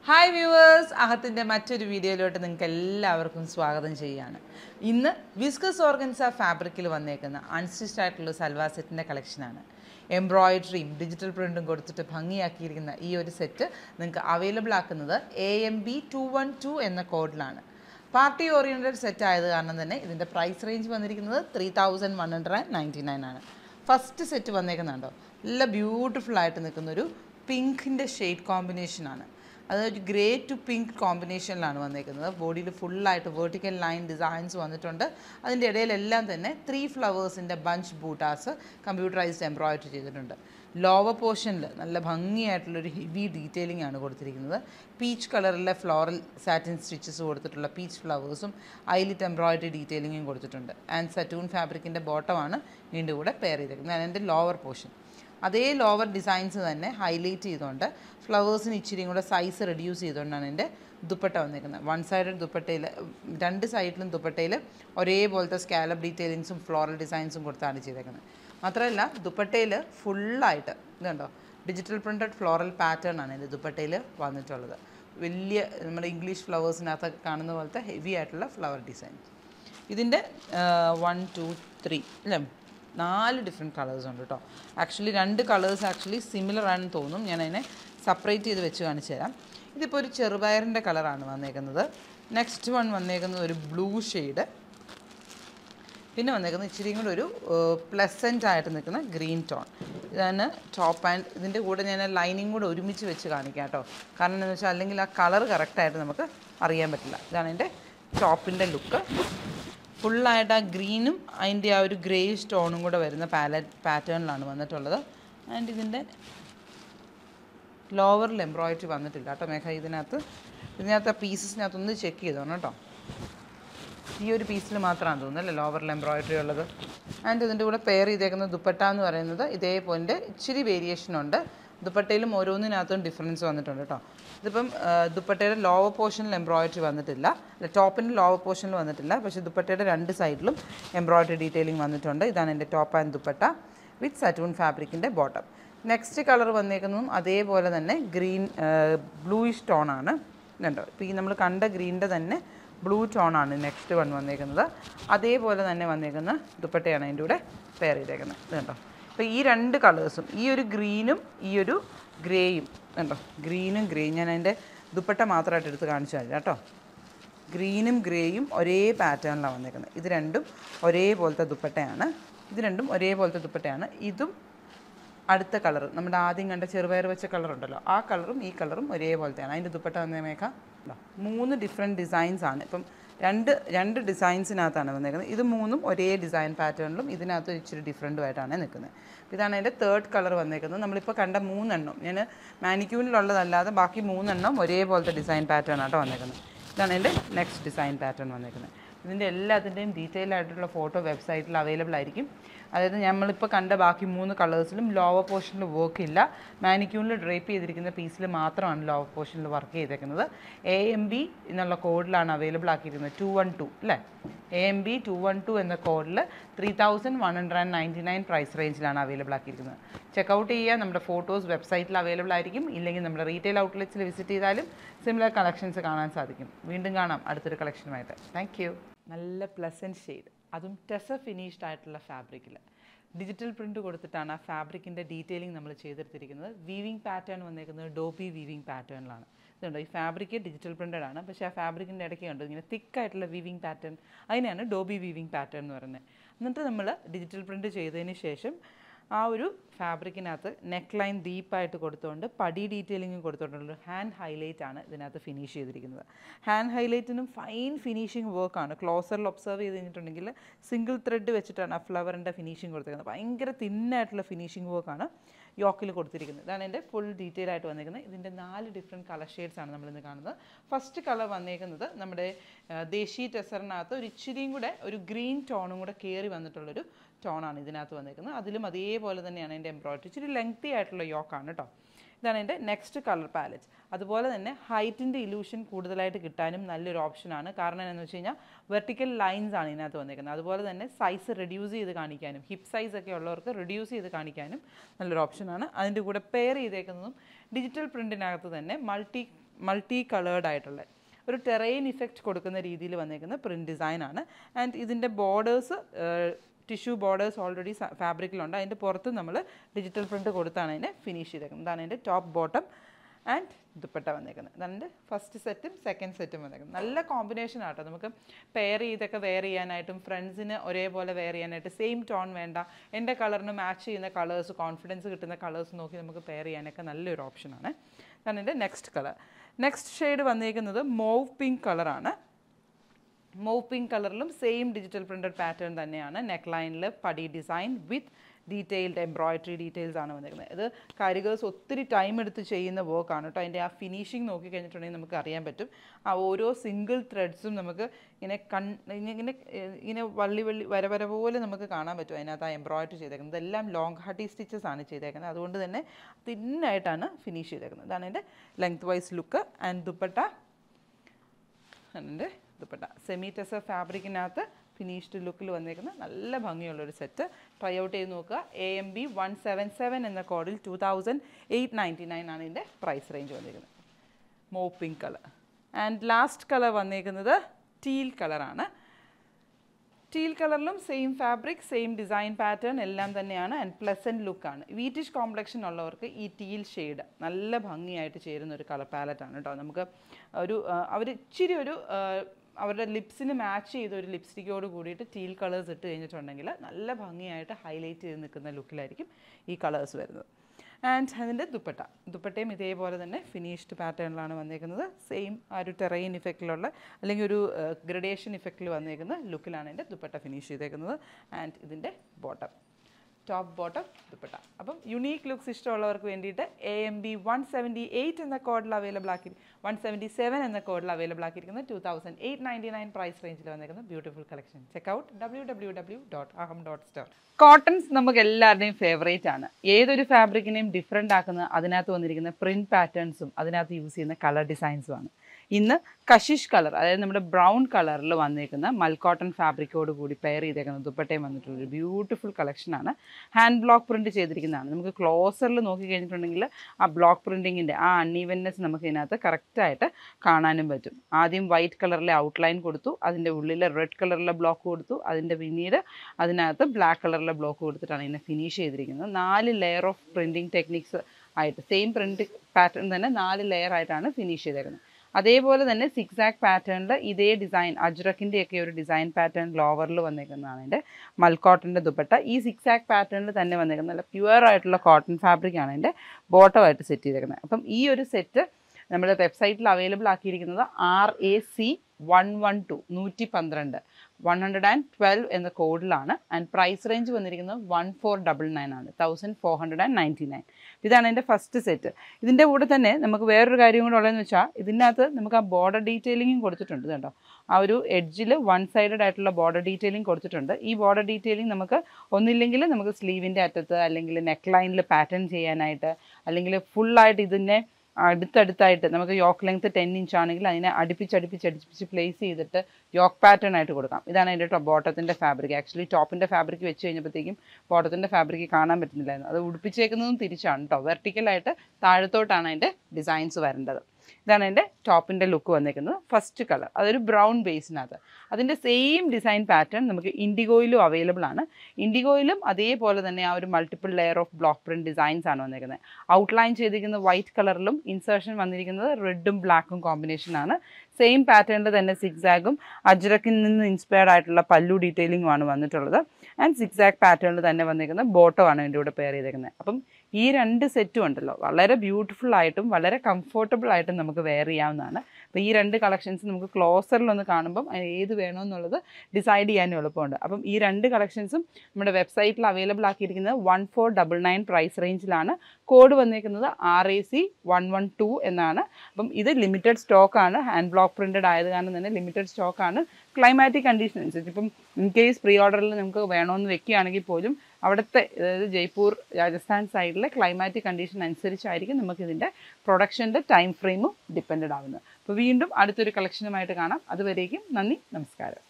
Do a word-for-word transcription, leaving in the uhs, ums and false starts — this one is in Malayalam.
Hi viewers, അഹത്തിന്റെ മറ്റൊരു വീഡിയോയിലോട്ട് നിങ്ങൾക്ക് എല്ലാവർക്കും സ്വാഗതം ചെയ്യാണ്. ഇന്ന് വിസ്കസ് ഓർഗൻസ ഫാബ്രിക്കിൽ വന്നേക്കുന്ന അൺസ്റ്റിച്ച്ഡ് ആയിട്ടുള്ള സൽവാർ സെറ്റിന്റെ കളക്ഷൻ ആണ്. എംബ്രോയിഡറിയും ഡിജിറ്റൽ പ്രിന്റും കൊടുത്തിട്ട് ഭംഗിയാക്കിയിരിക്കുന്ന ഈ ഒരു സെറ്റ് നിങ്ങൾക്ക് അവൈലബിൾ ആക്കുന്നത് A M B two one two എന്ന കോഡിലാണ്. പാർട്ടി ഓറിയന്റഡ് സെറ്റ് ആയത് കാരണം തന്നെ ഇതിന്റെ പ്രൈസ് റേഞ്ച് വന്നിരിക്കുന്നത് three thousand one hundred ninety-nine ആണ്. ഫസ്റ്റ് സെറ്റ് വന്നേക്കുന്നുണ്ടോ? നല്ല ബ്യൂട്ടിഫുൾ ആയിട്ട് നിൽക്കുന്ന ഒരു പിങ്കിന്റെ ഷെയ്ഡ് കോമ്പിനേഷൻ ആണ്. അതൊരു ഗ്രേ ടു പിങ്ക് കോമ്പിനേഷനിലാണ് വന്നേക്കുന്നത്. ബോഡിയിൽ ഫുള്ളായിട്ട് വെർട്ടിക്കൽ ലൈൻ ഡിസൈൻസ് വന്നിട്ടുണ്ട്. അതിൻ്റെ ഇടയിലെല്ലാം തന്നെ ത്രീ ഫ്ലവേഴ്സിൻ്റെ ബഞ്ച് ബൂട്ടാസ് കമ്പ്യൂട്ടറൈസ്ഡ് എംബ്രോയിഡറി ചെയ്തിട്ടുണ്ട്. ലോവർ പോർഷനിൽ നല്ല ഭംഗിയായിട്ടുള്ളൊരു ഹെവി ഡീറ്റെയിലിംഗ് ആണ് കൊടുത്തിരിക്കുന്നത്. പീച്ച് കളറിലെ ഫ്ലോറൽ സാറ്റിൻ സ്റ്റിച്ചസ് കൊടുത്തിട്ടുള്ള പീച്ച് ഫ്ലവേഴ്സും ഐലിറ്റ് എംബ്രോയിഡറി ഡീറ്റെയിലിങ്ങും കൊടുത്തിട്ടുണ്ട്. ആൻഡ് സറ്റൂൺ ഫാബ്രിക്കിൻ്റെ ബോട്ടമാണ് ഇതിൻ്റെ കൂടെ പെയർ ചെയ്തിരിക്കുന്നത്. അതിൻ്റെ ലോവർ പോർഷൻ അതേ ലോവർ ഡിസൈൻസ് തന്നെ ഹൈലൈറ്റ് ചെയ്തുകൊണ്ട് ഫ്ലവേഴ്സിന് ഇച്ചിരിയും കൂടെ സൈസ് റെഡ്യൂസ് ചെയ്തുകൊണ്ടാണ് എൻ്റെ ദുപ്പട്ട വന്നിരിക്കുന്നത്. വൺ സൈഡഡ് ദുപ്പട്ടയിൽ രണ്ട് സൈഡിലും ദുപ്പട്ടയിൽ ഒരേപോലത്തെ സ്കാലപ്പ് ഡീറ്റെയിലിങ്സും ഫ്ലോറൽ ഡിസൈൻസും കൊടുത്താണ് ചെയ്തേക്കുന്നത്. മാത്രമല്ല ദുപ്പട്ടയിൽ ഫുള്ളായിട്ട് ഇതുണ്ടോ ഡിജിറ്റൽ പ്രിൻറ്റഡ് ഫ്ലോറൽ പാറ്റേൺ ആണ് എൻ്റെ ദുപ്പട്ടയിൽ വന്നിട്ടുള്ളത്. വലിയ നമ്മുടെ ഇംഗ്ലീഷ് ഫ്ലവേഴ്സിനകത്തൊക്കെ കാണുന്ന പോലത്തെ ഹെവി ആയിട്ടുള്ള ഫ്ലവർ ഡിസൈൻ. ഇതിൻ്റെ വൺ ടു ത്രീ അല്ലേ നാല് ഡിഫറെൻറ്റ് കളേഴ്സ് ഉണ്ട് കേട്ടോ. ആക്ച്വലി രണ്ട് കളേഴ്സ് ആക്ച്വലി സിമിലർ ആണെന്ന് തോന്നും. ഞാൻ അതിനെ സെപ്പറേറ്റ് ചെയ്ത് വെച്ച് കാണിച്ചു തരാം. ഇതിപ്പോൾ ഒരു ചെറുപയറിൻ്റെ കളറാണ് വന്നേക്കുന്നത്. നെക്സ്റ്റ് വൺ വന്നേക്കുന്നത് ഒരു ബ്ലൂ ഷെയ്ഡ്. പിന്നെ വന്നേക്കുന്നത് ഇച്ചിരിയും കൂടെ ഒരു പ്ലസൻ്റ് ആയിട്ട് നിൽക്കുന്ന ഗ്രീൻ ടോൺ. ഇതാണ് ടോപ്പ് ആൻഡ് ഇതിൻ്റെ കൂടെ ഞാൻ ലൈനിങ് കൂടെ ഒരുമിച്ച് വെച്ച് കാണിക്കാം കേട്ടോ. കാരണം എന്താണെന്ന് വെച്ചാൽ അല്ലെങ്കിൽ ആ കളർ കറക്റ്റായിട്ട് നമുക്ക് അറിയാൻ പറ്റില്ല. ഇതാണ് എൻ്റെ ടോപ്പിൻ്റെ ലുക്ക്. ഫുള്ളായിട്ട് ആ ഗ്രീനും അതിൻ്റെ ആ ഒരു ഗ്രേ സ്റ്റോണും കൂടെ വരുന്ന പാലറ്റ് പാറ്റേണിലാണ് വന്നിട്ടുള്ളത്. ആൻഡ് ഇതിൻ്റെ ലോവറിൽ എംബ്രോയിഡറി വന്നിട്ടില്ല കേട്ടോ മേഘ. ഇതിനകത്ത് ഇതിനകത്ത് ആ പീസസിനകത്തൊന്ന് ചെക്ക് ചെയ്തോണം കേട്ടോ. ഈ ഒരു പീസിൽ മാത്രമാണ് തോന്നുന്നത് അല്ലേ ലോവറിൽ എംബ്രോയിഡറി ഉള്ളത്. ആൻഡ് ഇതിൻ്റെ കൂടെ പെയർ ചെയ്തേക്കുന്ന ദുപ്പട്ട എന്ന് പറയുന്നത് ഇതേപോലെ ഇച്ചിരി വേരിയേഷനുണ്ട്. ദുപ്പട്ടയിലും ഓരോന്നിനകത്തും ഡിഫറൻസ് വന്നിട്ടുണ്ട് കേട്ടോ. ഇതിപ്പം ദുപ്പട്ടയുടെ ലോവർ പോർഷനിൽ എംബ്രോയിഡറി വന്നിട്ടില്ല, അല്ല ടോപ്പിൻ്റെ ലോവർ പോർഷനിൽ വന്നിട്ടില്ല. പക്ഷേ ദുപ്പട്ടയുടെ രണ്ട് സൈഡിലും എംബ്രോയിഡറി ഡീറ്റെയിലിംഗ് വന്നിട്ടുണ്ട്. ഇതാണ് എൻ്റെ ടോപ്പ് ആൻഡ് ദുപ്പട്ട വിത്ത് സറ്റൂൺ ഫാബ്രിക്കിൻ്റെ ബോട്ടം. നെക്സ്റ്റ് കളർ വന്നേക്കുന്നതും അതേപോലെ തന്നെ ഗ്രീൻ ബ്ലൂയിഷ് ടോണാണ്. കണ്ടോ ഇപ്പോൾ ഈ നമ്മൾ കണ്ട ഗ്രീനിൻ്റെ തന്നെ ബ്ലൂ ടോണാണ് നെക്സ്റ്റ് വൺ വന്നേക്കുന്നത്. അതേപോലെ തന്നെ വന്നേക്കുന്ന ദുപ്പട്ടയാണ് അതിൻ്റെ കൂടെ പെയർ ചെയ്തേക്കുന്നത്. ഇത് കണ്ടോ അപ്പോൾ ഈ രണ്ട് കളേഴ്സും ഈ ഒരു ഗ്രീനും ഈ ഒരു ഗ്രേയും കണ്ടോ ഗ്രീനും ഗ്രേയും ഞാൻ അതിൻ്റെ ദുപ്പട്ട മാത്രമായിട്ട് എടുത്ത് കാണിച്ചു തരാം കേട്ടോ. ഗ്രീനും ഗ്രേയും ഒരേ പാറ്റേണിലാണ് വന്നേക്കുന്നത്. ഇത് രണ്ടും ഒരേപോലത്തെ ദുപ്പട്ടയാണ്. ഇത് രണ്ടും ഒരേപോലത്തെ ദുപ്പട്ടയാണ്. ഇതും അടുത്ത കളർ നമ്മുടെ ആദ്യം കണ്ട ചെറുപയർ വെച്ച കളറുണ്ടല്ലോ ആ കളറും ഈ കളറും ഒരേപോലത്തെയാണ്. അതിൻ്റെ ദുപ്പട്ട വന്ന മേഘ മൂന്ന് ഡിഫറെൻറ്റ് ഡിസൈൻസ് ആണ്. ഇപ്പം രണ്ട് രണ്ട് ഡിസൈൻസിനകത്താണ് വന്നേക്കുന്നത്. ഇത് മൂന്നും ഒരേ ഡിസൈൻ പാറ്റേണിലും ഇതിനകത്ത് ഇച്ചിരി ഡിഫറെൻറ്റുമായിട്ടാണ് നിൽക്കുന്നത്. ഇതാണ് അതിൻ്റെ തേർഡ് കളർ വന്നേക്കുന്നത്. നമ്മളിപ്പോൾ കണ്ട മൂന്നെണ്ണം ഞാൻ മാനിക്യൂണിലുള്ളതല്ലാതെ ബാക്കി മൂന്നെണ്ണം ഒരേപോലത്തെ ഡിസൈൻ പാറ്റേൺ ആട്ടോ വന്നേക്കുന്നത്. ഇതാണ് എൻ്റെ നെക്സ്റ്റ് ഡിസൈൻ പാറ്റേൺ വന്നേക്കുന്നത്. ഇതിൻ്റെ എല്ലാത്തിൻ്റെയും ഡീറ്റെയിൽ ആയിട്ടുള്ള ഫോട്ടോ വെബ്സൈറ്റിൽ അവൈലബിൾ ആയിരിക്കും. അതായത് നമ്മളിപ്പോൾ കണ്ട ബാക്കി മൂന്ന് കളേഴ്സിലും ലോവർ പോർഷനിൽ വർക്ക് ഇല്ല. മാനിക്യൂണിൽ ഡ്രേപ്പ് ചെയ്തിരിക്കുന്ന പീസിൽ മാത്രമാണ് ലോവർ പോർഷനിൽ വർക്ക് ചെയ്തേക്കുന്നത്. എ എം ബി എന്നുള്ള കോഡിലാണ് അവൈലബിൾ ആക്കിയിരിക്കുന്നത്. ടു വൺ ടു അല്ലേ A M B two one two എന്ന കോഡിൽ three thousand one hundred and ninety nine price റേഞ്ചിലാണ് അവൈലബിൾ ആക്കിയിരിക്കുന്നത്. ചെക്കൗട്ട് ചെയ്യുക. നമ്മുടെ ഫോട്ടോസ് വെബ്സൈറ്റിൽ അവൈലബിൾ ആയിരിക്കും. ഇല്ലെങ്കിൽ നമ്മുടെ റീറ്റെയിൽ ഔട്ട്ലെറ്റ്സിൽ വിസിറ്റ് ചെയ്താലും സിമിലർ കളക്ഷൻസ് കാണാൻ സാധിക്കും. വീണ്ടും കാണാം അടുത്തൊരു കളക്ഷനുമായിട്ട്. Thank you. നല്ല പ്ലസൻറ്റ് ഷെയ്ഡ്, അതും ടെസർ ഫിനിഷ്ഡ് ആയിട്ടുള്ള ഫാബ്രിക്കിൽ ഡിജിറ്റൽ പ്രിൻറ്റ് കൊടുത്തിട്ടാണ് ആ ഫാബ്രിക്കിൻ്റെ ഡീറ്റെയിലിംഗ് നമ്മൾ ചെയ്തെടുത്തിരിക്കുന്നത്. വീവിങ് പാറ്റേൺ വന്നേക്കുന്നത് ഡോബി വീവിങ് പാറ്റേണിലാണ്. ഇതുണ്ടോ ഈ ഫാബ്രിക്ക് ഡിജിറ്റൽ പ്രിൻറ്റഡ് ആണ്. പക്ഷേ ആ ഫാബ്രിക്കിൻ്റെ ഇടയ്ക്ക് കണ്ടു ഇങ്ങനെ തിക്കായിട്ടുള്ള വീവിങ് പാറ്റേൺ, അതിനെയാണ് ഡോബി വീവിങ് പാറ്റേൺ എന്ന് പറയുന്നത്. എന്നിട്ട് നമ്മൾ ഡിജിറ്റൽ പ്രിൻറ്റ് ചെയ്തതിന് ശേഷം ആ ഒരു ഫാബ്രിക്കിനകത്ത് നെക്ക് ലൈൻ ഡീപ്പായിട്ട് കൊടുത്തുകൊണ്ട് പടി ഡീറ്റെയിലിംഗ് കൊടുത്തുകൊണ്ടുള്ള ഹാൻഡ് ഹൈലൈറ്റ് ആണ് ഇതിനകത്ത് ഫിനിഷ് ചെയ്തിരിക്കുന്നത്. ഹാൻഡ് ഹൈലൈറ്റിനും ഫൈൻ ഫിനിഷിങ് വർക്കാണ്. ക്ലോസറിൽ ഒബ്സർവ് ചെയ്ത് കഴിഞ്ഞിട്ടുണ്ടെങ്കിൽ സിംഗിൾ ത്രെഡ് വെച്ചിട്ടാണ് ആ ഫ്ലവറിൻ്റെ ഫിനിഷിങ് കൊടുത്തിരിക്കുന്നത്. ഭയങ്കര തിന്നായിട്ടുള്ള ഫിനിഷിങ് വർക്കാണ് യോക്കിൽ കൊടുത്തിരിക്കുന്നത്. ഇതാണ് എൻ്റെ ഫുൾ ഡീറ്റെയിൽ ആയിട്ട് വന്നിരിക്കുന്നത്. ഇതിൻ്റെ നാല് ഡിഫറെൻറ്റ് കളർ ഷെയ്ഡ്സ് ആണ് നമ്മളിന്ന് കാണുന്നത്. ഫസ്റ്റ് കളർ വന്നേക്കുന്നത് നമ്മുടെ ദേശീയ ടെസറിനകത്ത് ഒരു ഇച്ചിരിയും കൂടെ ഒരു ഗ്രീൻ ടോണും കൂടെ കയറി വന്നിട്ടുള്ളൊരു ടോണാണ് ഇതിനകത്ത് വന്നേക്കുന്നത്. അതിലും അതേപോലെ തന്നെയാണ് എൻ്റെ എംബ്രോയിഡറി. ഇച്ചിരി ലെങ്തി ആയിട്ടുള്ള യോക്കാണ് കേട്ടോ. ഇതാണ് എൻ്റെ നെക്സ്റ്റ് കളർ പാലറ്റ്. അതുപോലെ തന്നെ ഹൈറ്റിൻ്റെ ഇലൂഷൻ കൂടുതലായിട്ട് കിട്ടാനും നല്ലൊരു ഓപ്ഷനാണ്. കാരണം എന്താണെന്ന് വെച്ച് കഴിഞ്ഞാൽ വെർട്ടിക്കൽ ലൈൻസ് ആണ് ഇതിനകത്ത് വന്നിരിക്കുന്നത്. അതുപോലെ തന്നെ സൈസ് റെഡ്യൂസ് ചെയ്ത് കാണിക്കാനും ഹിപ്പ് സൈസ് ഒക്കെ ഉള്ളവർക്ക് റെഡ്യൂസ് ചെയ്ത് കാണിക്കാനും നല്ലൊരു ഓപ്ഷനാണ്. അതിൻ്റെ കൂടെ പെയർ ചെയ്തേക്കുന്നതും ഡിജിറ്റൽ പ്രിൻറ്റിനകത്ത് തന്നെ മൾട്ടി മൾട്ടി കളേർഡ് ആയിട്ടുള്ള ഒരു ടെറൈൻ ഇഫക്റ്റ് കൊടുക്കുന്ന രീതിയിൽ വന്നേക്കുന്ന പ്രിൻറ്റ് ഡിസൈനാണ്. ആൻഡ് ഇതിൻ്റെ ബോർഡേഴ്സ് ടിഷ്യൂ ബോർഡേഴ്സ് ഓൾറെഡി ഫാബ്രിക്കിലുണ്ട്. അതിൻ്റെ പുറത്ത് നമ്മൾ ഡിജിറ്റൽ പ്രിൻറ്റ് കൊടുത്താണ് അതിനെ ഫിനിഷ് ചെയ്തേക്കുന്നത്. ഇതാണ് അതിൻ്റെ ടോപ്പ് ബോട്ടം ആൻഡ് ദുപ്പട്ട വന്നേക്കുന്നത്. ഇതാണ് എൻ്റെ ഫസ്റ്റ് സെറ്റും സെക്കൻഡ് സെറ്റും വന്നേക്കുന്നത്. നല്ല കോമ്പിനേഷൻ ആട്ടോ. നമുക്ക് പെയർ ചെയ്തൊക്കെ വെയർ ചെയ്യാനായിട്ടും ഫ്രണ്ട്സിന് ഒരേപോലെ വെയർ ചെയ്യാനായിട്ട് സെയിം ടോൺ വേണ്ട, എൻ്റെ കളറിന് മാച്ച് ചെയ്യുന്ന കളേഴ്സ്, കോൺഫിഡൻസ് കിട്ടുന്ന കളേഴ്സ് നോക്കി നമുക്ക് പെയർ ചെയ്യാനൊക്കെ നല്ലൊരു ഓപ്ഷനാണ്. ഇതാണ് എൻ്റെ നെക്സ്റ്റ് കളർ. നെക്സ്റ്റ് ഷെയ്ഡ് വന്നിരിക്കുന്നത് മോവ് പിങ്ക് കളറാണ്. മോവ് പിങ്ക് കളറിലും സെയിം ഡിജിറ്റൽ പ്രിൻറ്റഡ് പാറ്റേൺ തന്നെയാണ്. നെക്ക് ലൈനിൽ പടി design with detailed embroidery details ആണ് വന്നിരിക്കുന്നത്. ഇത് കാരിഗേഴ്സ് ഒത്തിരി ടൈം എടുത്ത് ചെയ്യുന്ന വർക്കാണ് കേട്ടോ. അതിൻ്റെ ആ ഫിനിഷിങ് നോക്കി കഴിഞ്ഞിട്ടുണ്ടെങ്കിൽ നമുക്ക് അറിയാൻ പറ്റും. ആ ഓരോ സിംഗിൾ ത്രെഡ്സും നമുക്ക് ഇങ്ങനെ കൺ ഇങ്ങനെ ഇങ്ങനെ വള്ളി വള്ളി വര വര പോലെ നമുക്ക് കാണാൻ പറ്റും അതിനകത്ത് ആ എംബ്രോയിഡറി ചെയ്തേക്കുന്നത്. ഇതെല്ലാം ലോങ് ഹാർട്ടി സ്റ്റിച്ചസ് ആണ് ചെയ്തേക്കുന്നത്. അതുകൊണ്ട് തന്നെ തിന്നായിട്ടാണ് ഫിനിഷ് ചെയ്തേക്കുന്നത്. ഇതാണ് എൻ്റെ lengthwise look. And dupatta എൻ്റെ ദുപ്പട്ട സെമി ടെസർ ഫാബ്രിക്കിനകത്ത് ഫിനിഷ്ഡ് ലുക്കിൽ വന്നേക്കുന്ന നല്ല ഭംഗിയുള്ളൊരു സെറ്റ്. ട്രൈ ഔട്ട് ചെയ്ത് നോക്കുക. A M B one seven seven എന്ന കോഡിൽ two thousand eight ninety nine ആണ് ഇതിൻ്റെ പ്രൈസ് റേഞ്ച് വന്നിരിക്കുന്നത്. Mauve pink colour. And last colour വന്നേക്കുന്നത് ടീൽ കളറാണ്. ടീൽ കളറിലും same fabric, same design pattern എല്ലാം തന്നെയാണ്. ആൻഡ് പ്ലസൻറ്റ് ലുക്കാണ്. വീറ്റിഷ് കോംപ്ലക്ഷൻ ഉള്ളവർക്ക് ഈ ടീൽ ഷെയ്ഡ് നല്ല ഭംഗിയായിട്ട് ചേരുന്ന ഒരു കളർ പാലറ്റാണ് കേട്ടോ. നമുക്ക് ഒരു അവർ ഇച്ചിരി ഒരു അവരുടെ ലിപ്സിന് മാച്ച് ചെയ്ത ഒരു ലിപ്സ്റ്റിക്കോട് കൂടിയിട്ട് ടീൽ കളേഴ്സ് ഇട്ട് കഴിഞ്ഞിട്ടുണ്ടെങ്കിൽ നല്ല ഭംഗിയായിട്ട് ഹൈലൈറ്റ് ചെയ്ത് നിൽക്കുന്ന ലുക്കിലായിരിക്കും ഈ കളേഴ്സ് വരുന്നത്. ആൻഡ് അതിൻ്റെ ദുപ്പട്ട ദുപ്പട്ടയും ഇതേപോലെ തന്നെ ഫിനിഷ്ഡ് പാറ്റേണിലാണ് വന്നേക്കുന്നത്. സെയിം ആ ഒരു ടെറൈൻ ഇഫക്റ്റിലുള്ള അല്ലെങ്കിൽ ഒരു ഗ്രഡേഷൻ ഇഫക്റ്റിൽ വന്നേക്കുന്ന ലുക്കിലാണ് എൻ്റെ ദുപ്പട്ട ഫിനിഷ് ചെയ്തേക്കുന്നത്. ആൻഡ് ഇതിൻ്റെ ബോട്ടം ടോപ്പ് ബോട്ടം ദുപ്പട്ട. അപ്പം യുണീക്ക് ലുക്സ് ഇഷ്ടമുള്ളവർക്ക് വേണ്ടിയിട്ട് A M B one seventy eight എന്ന കോഡിൽ അവൈലബിൾ ആക്കി വൺ സെവൻറ്റി സെവൻ എന്ന കോഡിൽ അവൈലബിൾ ആക്കിയിരിക്കുന്ന two thousand eight ninety nine price റേഞ്ചിൽ വന്നിരിക്കുന്ന beautiful collection. Checkout W W W dot Aham dot store. Cottons നമുക്ക് എല്ലാവരുടെയും ഫേവറേറ്റ് ആണ്. ഏതൊരു ഫാബ്രിക്കിനെയും ഡിഫറെൻ്റ് ആക്കുന്ന അതിനകത്ത് വന്നിരിക്കുന്ന പ്രിൻറ്റ് പാറ്റേൺസും അതിനകത്ത് യൂസ് ചെയ്യുന്ന കളർ ഡിസൈൻസും ആണ്. ഇന്ന് കഷിഷ് കളർ, അതായത് നമ്മുടെ ബ്രൗൺ കളറിൽ വന്നിരിക്കുന്ന മൽക്കോട്ടൺ ഫാബ്രിക്കോട് കൂടി പെയർ ചെയ്തേക്കുന്ന ദുപ്പട്ടയും വന്നിട്ടുള്ളൊരു ബ്യൂട്ടിഫുൾ കളക്ഷനാണ്. ഹാൻഡ് ബ്ലോക്ക് പ്രിൻറ്റ് ചെയ്തിരിക്കുന്നതാണ്. നമുക്ക് ക്ലോസറിൽ നോക്കി കഴിഞ്ഞിട്ടുണ്ടെങ്കിൽ ആ ബ്ലോക്ക് പ്രിൻറ്റിങ്ങിൻ്റെ ആ അൺഈവൻനെസ് നമുക്ക് ഇതിനകത്ത് കറക്റ്റായിട്ട് കാണാനും പറ്റും. ആദ്യം വൈറ്റ് കളറിലെ ഔട്ട്ലൈൻ കൊടുത്തു, അതിൻ്റെ ഉള്ളിൽ റെഡ് കളറിലെ ബ്ലോക്ക് കൊടുത്തു, അതിൻ്റെ പിന്നീട് അതിനകത്ത് ബ്ലാക്ക് കളറിലെ ബ്ലോക്ക് കൊടുത്തിട്ടാണ് ഇതിനെ ഫിനിഷ് ചെയ്തിരിക്കുന്നത്. നാല് ലെയർ ഓഫ് പ്രിൻറ്റിങ് ടെക്നിക്സ് ആയിട്ട് സെയിം പ്രിൻറ്റ് പാറ്റേൺ തന്നെ നാല് ലെയർ ആയിട്ടാണ് ഫിനിഷ് ചെയ്തേക്കുന്നത്. അതേപോലെ തന്നെ സിക്സ് ആക്ക് പാറ്റേണിൽ ഇതേ ഡിസൈൻ അജ്രക്കിൻ്റെയൊക്കെ ഒരു ഡിസൈൻ പാറ്റേൺ ലോവറിൽ വന്നേക്കുന്നതാണ് എൻ്റെ മൽക്കോട്ടൻ്റെ ദുപ്പട്ട. ഈ സിക്സ് ആക്ക് പാറ്റേണിൽ തന്നെ വന്നേക്കുന്ന നല്ല പ്യുവർ ആയിട്ടുള്ള കോട്ടൺ ഫാബ്രിക്കാണ് എൻ്റെ ബോട്ടമായിട്ട് സെറ്റ് ചെയ്തേക്കുന്നത്. അപ്പം ഈ ഒരു സെറ്റ് നമ്മുടെ വെബ്സൈറ്റിൽ അവൈലബിൾ ആക്കിയിരിക്കുന്നത് R A C one one two നൂറ്റി പന്ത്രണ്ട് വൺ ഹൺഡ്രഡ് ആൻഡ് ട്വൽവ് എന്ന കോഡിലാണ്. ആൻഡ് പ്രൈസ് റേഞ്ച് വന്നിരിക്കുന്നത് വൺ ഫോർ ഡബിൾ നയൻ ആണ്, thousand four hundred and ninety nine. ഇതാണ് എൻ്റെ ഫസ്റ്റ് സെറ്റ്. ഇതിൻ്റെ കൂടെ തന്നെ നമുക്ക് വേറൊരു കാര്യം കൂടെ ഉള്ളതെന്ന് വെച്ചാൽ ഇതിനകത്ത് നമുക്ക് ആ ബോർഡർ ഡീറ്റെയിലിങ്ങും കൊടുത്തിട്ടുണ്ട് കേട്ടോ. ആ ഒരു എഡ്ജിൽ വൺ സൈഡഡ് ആയിട്ടുള്ള ബോർഡർ ഡീറ്റെയിലിംഗ് കൊടുത്തിട്ടുണ്ട്. ഈ ബോർഡർ ഡീറ്റെയിലിംഗ് നമുക്ക് ഒന്നില്ലെങ്കിൽ നമുക്ക് സ്ലീവിൻ്റെ അറ്റത്ത് അല്ലെങ്കിൽ നെക്ക് ലൈനിൽ പാറ്റേൺ ചെയ്യാനായിട്ട് അല്ലെങ്കിൽ ഫുള്ളായിട്ട് ഇതിനെ അടുത്തടുത്തായിട്ട് നമുക്ക് യോക്ക് ലെങ്ത് ടെൻ ഇഞ്ച് ആണെങ്കിൽ അതിനെ അടുപ്പിച്ച് അടുപ്പിച്ച് അടുപ്പിച്ച് പ്ലേസ് ചെയ്തിട്ട് യോക്ക് പാറ്റേൺ ആയിട്ട് കൊടുക്കാം. ഇതാണ് അതിൻ്റെ ടോപ്പ് ബോട്ടത്തിൻ്റെ ഫാബ്രിക്. ആക്ച്വലി ടോപ്പിൻ്റെ ഫാബ്രിക് വെച്ച് കഴിഞ്ഞപ്പോഴത്തേക്കും ബോട്ടത്തിൻ്റെ ഫാബ്രിക് കാണാൻ പറ്റുന്നില്ലായിരുന്നു. അത് ഉടുപ്പിച്ചേക്കുന്നതും തിരിച്ചാണ് കേട്ടോ. വെർട്ടിക്കലായിട്ട് താഴത്തോട്ടാണ് അതിൻ്റെ ഡിസൈൻസ് വരേണ്ടത്. ഇതാണ് എൻ്റെ ടോപ്പിൻ്റെ ലുക്ക് വന്നേക്കുന്നത്. ഫസ്റ്റ് കളർ അതൊരു ബ്രൗൺ ബേസിനകത്ത് അതിൻ്റെ സെയിം ഡിസൈൻ പാറ്റേൺ നമുക്ക് ഇൻഡിഗോയിലും അവൈലബിൾ ആണ്. ഇൻഡിഗോയിലും അതേപോലെ തന്നെ ആ ഒരു multiple layer of block print designs ആണ് വന്നേക്കുന്നത്. ഔട്ട്ലൈൻ ചെയ്തിരിക്കുന്നത് വൈറ്റ് കളറിലും ഇൻസേർഷൻ വന്നിരിക്കുന്നത് റെഡും ബ്ലാക്കും കോമ്പിനേഷനാണ്. സെയിം പാറ്റേണിൽ തന്നെ സിക്സാഗും അജ്രക്കിൽ നിന്ന് ഇൻസ്പയർഡ് ആയിട്ടുള്ള പല്ലു ഡീറ്റെയിലിംഗും ആണ് വന്നിട്ടുള്ളത്. ആൻഡ് സിക്സാഗ് പാറ്റേണിൽ തന്നെ വന്നിരിക്കുന്ന ബോട്ടമാണ് എൻ്റെ കൂടെ പെയർ ചെയ്തേക്കുന്നത്. അപ്പം ഈ രണ്ട് സെറ്റും ഉണ്ടല്ലോ വളരെ ബ്യൂട്ടിഫുൾ ആയിട്ടും വളരെ കംഫർട്ടബിൾ ആയിട്ടും നമുക്ക് വെയർ ചെയ്യാവുന്നതാണ്. അപ്പോൾ ഈ രണ്ട് കളക്ഷൻസ് നമുക്ക് ക്ലോസറിലൊന്ന് കാണുമ്പം ഏത് വേണമെന്നുള്ളത് ഡിസൈഡ് ചെയ്യാനും എളുപ്പമുണ്ട്. അപ്പം ഈ രണ്ട് കളക്ഷൻസും നമ്മുടെ വെബ്സൈറ്റിൽ അവൈലബിൾ ആക്കിയിരിക്കുന്നത് one four double nine price റേഞ്ചിലാണ്. കോഡ് വന്നേക്കുന്നത് R A C one one two എന്നാണ്. അപ്പം ഇത് ലിമിറ്റഡ് സ്റ്റോക്കാണ്. ഹാൻഡ് ബ്ലോക്ക് പ്രിൻറ്റഡ് ആയത് കാരണം തന്നെ ലിമിറ്റഡ് സ്റ്റോക്കാണ്. ക്ലൈമാറ്റിക് കണ്ടീഷൻ അനുസരിച്ച് ഇപ്പം ഇൻ കേസ് പ്രീ ഓർഡറിൽ നമുക്ക് വേണമെന്ന് വെക്കുകയാണെങ്കിൽ പോലും അവിടുത്തെ അതായത് ജയ്പൂർ രാജസ്ഥാൻ സൈഡിലെ ക്ലൈമാറ്റിക് കണ്ടീഷൻ അനുസരിച്ചായിരിക്കും നമുക്കിതിൻ്റെ പ്രൊഡക്ഷൻ്റെ ടൈം ഫ്രെയിമും ഡിപ്പെൻഡ് ആവുന്നത്. അപ്പോൾ വീണ്ടും അടുത്തൊരു കളക്ഷനുമായിട്ട് കാണാം. അതുവരേക്കും നന്ദി, നമസ്കാരം.